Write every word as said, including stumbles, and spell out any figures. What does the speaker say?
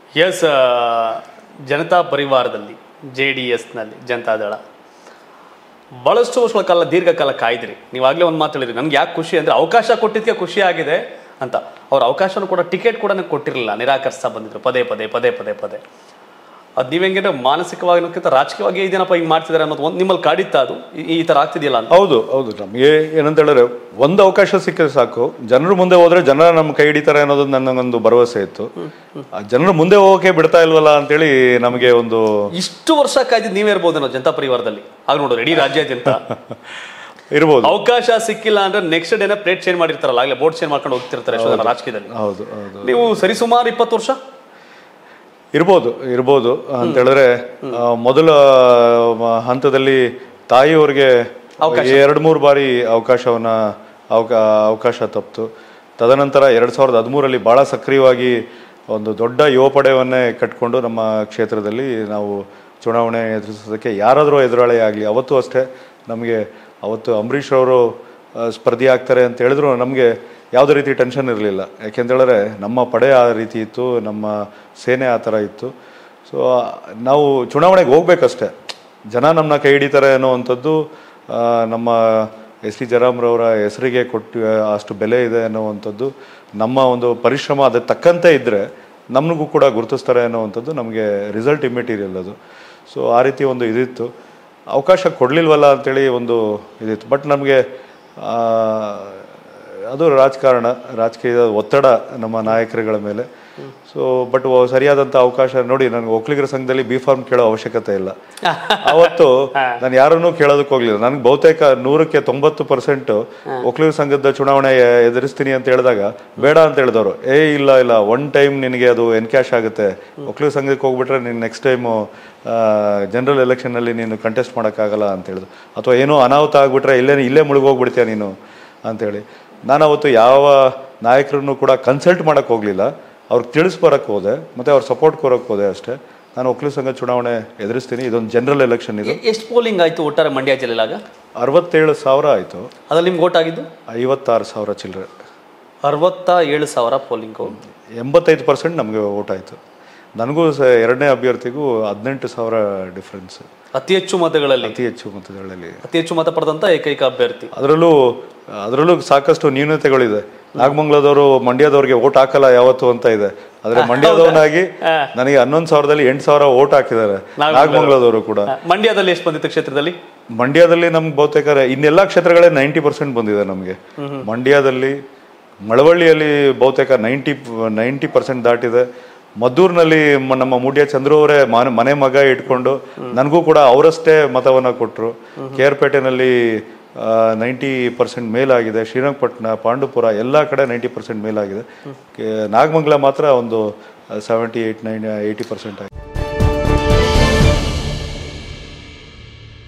S Janata ಪರಿವಾರದಲ್ಲಿ J D ಎಸ್ನಲ್ಲಿ ಜನತಾದಳ ಭಾಳಷ್ಟು ವರ್ಷಗಳ ಕಾಲ ದೀರ್ಘಕಾಲ ಕಾಯ್ದಿರಿ. ನೀವಾಗಲೇ ಒಂದು ಮಾತು ಹೇಳಿರಿ, ನನಗೆ ಯಾಕೆ ಖುಷಿ ಅಂದರೆ ಅವಕಾಶ ಕೊಟ್ಟಿದ್ದಕ್ಕೆ ಖುಷಿ ಆಗಿದೆ ಅಂತ. ಅವ್ರ ಅವಕಾಶನೂ ಕೂಡ ಟಿಕೆಟ್ ಕೂಡ ನನಗೆ ಕೊಟ್ಟಿರಲಿಲ್ಲ, ನಿರಾಕರಿಸ್ತಾ ಬಂದಿದ್ರು ಪದೇ ಪದೇ ಪದೇ ಪದೇ ಪದೇ. ಅದು ನೀವು ಹೆಂಗೆ ಮಾನಸಿಕವಾಗಿನಕ್ಕಿಂತ ರಾಜಕೀಯವಾಗಿ ಇದೇನಪ್ಪ ಹಿಂಗೆ ಮಾಡ್ತಿದ್ದಾರೆ ಅನ್ನೋದು ಒಂದು ನಿಮ್ಮಲ್ಲಿ ಕಾಡಿತ್ತಾ ಅದು ಈ ಥರ ಆಗ್ತಿದೆಯಲ್ಲ ಅಂತ? ಹೌದು ಹೌದು ನಮಗೆ ಏನಂತ ಹೇಳಿದ್ರೆ ಒಂದು ಅವಕಾಶ ಸಿಕ್ಕಿದ್ರೆ ಸಾಕು, ಜನರು ಮುಂದೆ ಹೋದ್ರೆ ಜನ ನಮ್ಮ ಕೈ ಹಿಡಿತಾರೆ ಅನ್ನೋದು ನನಗೊಂದು ಭರವಸೆ ಇತ್ತು. ಜನರು ಮುಂದೆ ಹೋಗೋಕೆ ಬಿಡ್ತಾ ಇಲ್ವಲ್ಲ ಅಂತೇಳಿ ನಮಗೆ ಒಂದು ಇಷ್ಟು ವರ್ಷ ಕಾಯ್ದಿದ್ದು ನೀವೇ ಇರ್ಬೋದೇನೋ ಜನತಾ ಪರಿವಾರದಲ್ಲಿ. ಆಗ ನೋಡೋರು ಇಡೀ ರಾಜ್ಯಾದ್ಯಂತ ಇರ್ಬೋದು. ಅವಕಾಶ ಸಿಕ್ಕಿಲ್ಲ ಅಂದ್ರೆ ನೆಕ್ಸ್ಟ್ ಡೇನ ಪ್ಲೇಟ್ ಚೇಂಜ್ ಮಾಡಿರ್ತಾರಲ್ಲ, ಆಗಲೇ ಬೋರ್ಡ್ ಚೇಂಜ್ ಮಾಡ್ಕೊಂಡು ಹೋಗ್ತಿರ್ತಾರೆ ರಾಜಕೀಯದಲ್ಲಿ. ಹೌದು ಹೌದು ನೀವು ಸರಿಸುಮಾರು ಇಪ್ಪತ್ತು ವರ್ಷ ಇರ್ಬೋದು ಇರ್ಬೋದು ಅಂತ ಹೇಳಿದ್ರೆ ಮೊದಲ ಹಂತದಲ್ಲಿ ತಾಯಿಯವ್ರಿಗೆ ಎರಡು ಮೂರು ಬಾರಿ ಅವಕಾಶವನ್ನ ಅವಕಾ ಅವಕಾಶ ತಪ್ಪಿತು. ತದನಂತರ ಎರಡ್ ಸಾವಿರದ ಹದಿಮೂರರಲ್ಲಿ ಬಹಳ ಸಕ್ರಿಯವಾಗಿ ಒಂದು ದೊಡ್ಡ ಯುವ ಪಡೆಯವನ್ನೇ ಕಟ್ಕೊಂಡು ನಮ್ಮ ಕ್ಷೇತ್ರದಲ್ಲಿ ನಾವು ಚುನಾವಣೆ ಎದುರಿಸೋದಕ್ಕೆ ಯಾರಾದರೂ ಎದುರಾಳಿ ಆಗಲಿ, ಅವತ್ತು ಅಷ್ಟೇ ನಮಗೆ ಅವತ್ತು ಅಂಬರೀಷ್ ಅವರು ಸ್ಪರ್ಧಿ ಆಗ್ತಾರೆ ಅಂತ ಹೇಳಿದ್ರು ನಮಗೆ ಯಾವುದೇ ರೀತಿ ಟೆನ್ಷನ್ ಇರಲಿಲ್ಲ. ಯಾಕೆಂತೇಳಿದ್ರೆ ನಮ್ಮ ಪಡೆ ಆ ರೀತಿ ಇತ್ತು, ನಮ್ಮ ಸೇನೆ ಆ ಥರ ಇತ್ತು. ಸೊ ನಾವು ಚುನಾವಣೆಗೆ ಹೋಗ್ಬೇಕಷ್ಟೆ, ಜನ ನಮ್ಮನ್ನ ಕೈ ಹಿಡಿತಾರೆ ಅನ್ನೋವಂಥದ್ದು ನಮ್ಮ ಎಸ್ ಟಿ ಜಯರಾಮ್ರವರ ಹೆಸರಿಗೆ ಕೊಟ್ಟು ಅಷ್ಟು ಬೆಲೆ ಇದೆ ಅನ್ನೋವಂಥದ್ದು, ನಮ್ಮ ಒಂದು ಪರಿಶ್ರಮ ಅದಕ್ಕೆ ತಕ್ಕಂತೆ ಇದ್ದರೆ ನಮಗೂ ಕೂಡ ಗುರುತಿಸ್ತಾರೆ ಅನ್ನೋವಂಥದ್ದು ನಮಗೆ ರಿಸಲ್ಟ್ ಇಮ್ಮೆಟೀರಿಯಲ್ ಅದು. ಸೊ ಆ ರೀತಿ ಒಂದು ಇದಿತ್ತು. ಅವಕಾಶ ಕೊಡಲಿಲ್ವಲ್ಲ ಅಂಥೇಳಿ ಒಂದು ಇದಿತ್ತು. ಬಟ್ ನಮಗೆ ಅದು ರಾಜಕಾರಣ, ರಾಜಕೀಯದ ಒತ್ತಡ ನಮ್ಮ ನಾಯಕರುಗಳ ಮೇಲೆ. ಸೊ ಬಟ್ ಸರಿಯಾದಂಥ ಅವಕಾಶ ನೋಡಿ, ನನಗೆ ಒಕ್ಕಲಿಗರ ಸಂಘದಲ್ಲಿ ಬಿ ಫಾರ್ಮ್ ಕೇಳೋ ಅವಶ್ಯಕತೆ ಇಲ್ಲ. ಅವತ್ತು ನಾನು ಯಾರನ್ನೂ ಕೇಳೋದಕ್ಕೆ ಹೋಗ್ಲಿಲ್ಲ. ನನಗೆ ಬಹುತೇಕ ನೂರಕ್ಕೆ ತೊಂಬತ್ತು ಪರ್ಸೆಂಟ್ ಒಕ್ಕಲಿಗರ ಸಂಘದ ಚುನಾವಣೆ ಎದುರಿಸ್ತೀನಿ ಅಂತ ಹೇಳಿದಾಗ ಬೇಡ ಅಂತ ಹೇಳಿದವರು, ಏ ಇಲ್ಲ ಇಲ್ಲ ಒನ್ ಟೈಮ್ ನಿನಗೆ ಅದು ಎನ್ಕ್ಯಾಶ್ ಆಗುತ್ತೆ, ಒಕ್ಕಲಿಗರ ಸಂಘಕ್ಕೆ ಹೋಗ್ಬಿಟ್ರೆ ನೀನು ನೆಕ್ಸ್ಟ್ ಟೈಮು ಜನರಲ್ ಎಲೆಕ್ಷನ್ನಲ್ಲಿ ನೀನು ಕಂಟೆಸ್ಟ್ ಮಾಡೋಕ್ಕಾಗಲ್ಲ ಅಂತ ಹೇಳಿದ್ರು. ಅಥವಾ ಏನೋ ಅನಾಹುತ ಆಗಿಬಿಟ್ರೆ ಇಲ್ಲೇ ಇಲ್ಲೇ ಮುಳುಗೋಗ್ಬಿಡ್ತೀಯ ನೀನು ಅಂತೇಳಿ ನಾನು ಅವತ್ತು ಯಾವ ನಾಯಕರನ್ನು ಕೂಡ ಕನ್ಸಲ್ಟ್ ಮಾಡೋಕ್ಕೆ ಹೋಗಲಿಲ್ಲ. ಅವ್ರಿಗೆ ತಿಳಿಸ್ಬರಕ್ಕೆ ಹೋದೆ, ಮತ್ತು ಅವ್ರ ಸಪೋರ್ಟ್ ಕೊರೋಕ್ಕೆ ಹೋದೆ ಅಷ್ಟೇ. ನಾನು ಒಕ್ಕಲಿಗ ಸಂಘ ಚುನಾವಣೆ ಎದುರಿಸ್ತೀನಿ, ಇದೊಂದು ಜನರಲ್ ಎಲೆಕ್ಷನ್ ಇದು. ಎಷ್ಟು ಪೋಲಿಂಗ್ ಆಯಿತು ಒಟ್ಟಾರೆ ಮಂಡ್ಯ ಜಿಲ್ಲೆಲಾಗ? ಅರವತ್ತೇಳು ಸಾವಿರ ಆಯಿತು. ಅದ್ರಲ್ಲಿ ನಿಮ್ಗೆ ಓಟ್ ಆಗಿದ್ದು ಐವತ್ತಾರು ಸಾವಿರ ಚಿಲ್ಲರೆ. ಅರವತ್ತ ಏಳು ಸಾವಿರ ಪೋಲಿಂಗು, ಎಂಬತ್ತೈದು ಪರ್ಸೆಂಟ್ ನಮಗೆ ಓಟ್ ಆಯಿತು. ನನಗೂ ಸ ಎರಡನೇ ಅಭ್ಯರ್ಥಿಗೂ ಹದಿನೆಂಟು ಸಾವಿರ ಡಿಫ್ರೆನ್ಸ್. ಅತಿ ಹೆಚ್ಚು ಮತಗಳಲ್ಲಿ ಅತಿ ಹೆಚ್ಚು ಮತಗಳಲ್ಲಿ ಅತಿ ಹೆಚ್ಚು ಮತ ಪಡೆದಂಥ ಏಕೈಕ ಅಭ್ಯರ್ಥಿ. ಅದರಲ್ಲೂ ಅದರಲ್ಲೂ ಸಾಕಷ್ಟು ನ್ಯೂನತೆಗಳಿದೆ. ನಾಗಮಂಗಲದವರು ಮಂಡ್ಯದವ್ರಿಗೆ ಓಟ್ ಹಾಕಲ್ಲ ಯಾವತ್ತು ಅಂತ ಇದೆ. ಆದ್ರೆ ಮಂಡ್ಯದವನಾಗಿ ನನಗೆ ಹನ್ನೊಂದು ಸಾವಿರದಲ್ಲಿ ಎಂಟು ಸಾವಿರ ಓಟ್ ಹಾಕಿದ್ದಾರೆ ನಾಗಮಂಗಲದವರು ಕೂಡ. ಮಂಡ್ಯದಲ್ಲಿ ಎಷ್ಟು ಬಂದಿತ್ತು ಕ್ಷೇತ್ರದಲ್ಲಿ? ಮಂಡ್ಯದಲ್ಲಿ ನಮ್ಗೆ ಬಹುತೇಕ ಇನ್ನೆಲ್ಲ ಕ್ಷೇತ್ರಗಳೇ ನೈಂಟಿ ಪರ್ಸೆಂಟ್ ಬಂದಿದೆ ನಮಗೆ. ಮಂಡ್ಯದಲ್ಲಿ ಮಳವಳ್ಳಿಯಲ್ಲಿ ಬಹುತೇಕ ನೈಂಟಿ ನೈಂಟಿ ಪರ್ಸೆಂಟ್ ದಾಟಿದೆ. ಮದ್ದೂರಿನಲ್ಲಿ ನಮ್ಮ ಮೂಡ್ಯ ಚಂದ್ರು ಅವರೇ ಮನೆ ಮಗ ಇಟ್ಕೊಂಡು ನನಗೂ ಕೂಡ ಅವರಷ್ಟೇ ಮತವನ್ನ ಕೊಟ್ಟರು. ಕೆ ಆರ್ ಪೇಟೆನಲ್ಲಿ ನೈಂಟಿ ಪರ್ಸೆಂಟ್ ಮೇಲಾಗಿದೆ. ಶ್ರೀರಂಗಪಟ್ಟಣ, ಪಾಂಡುಪುರ ಎಲ್ಲ ಕಡೆ ನೈಂಟಿ ಪರ್ಸೆಂಟ್ ಮೇಲಾಗಿದೆ. ನಾಗಮಂಗಲ ಮಾತ್ರ ಒಂದು seventy eight nine eighty percent ಆಗಿದೆ.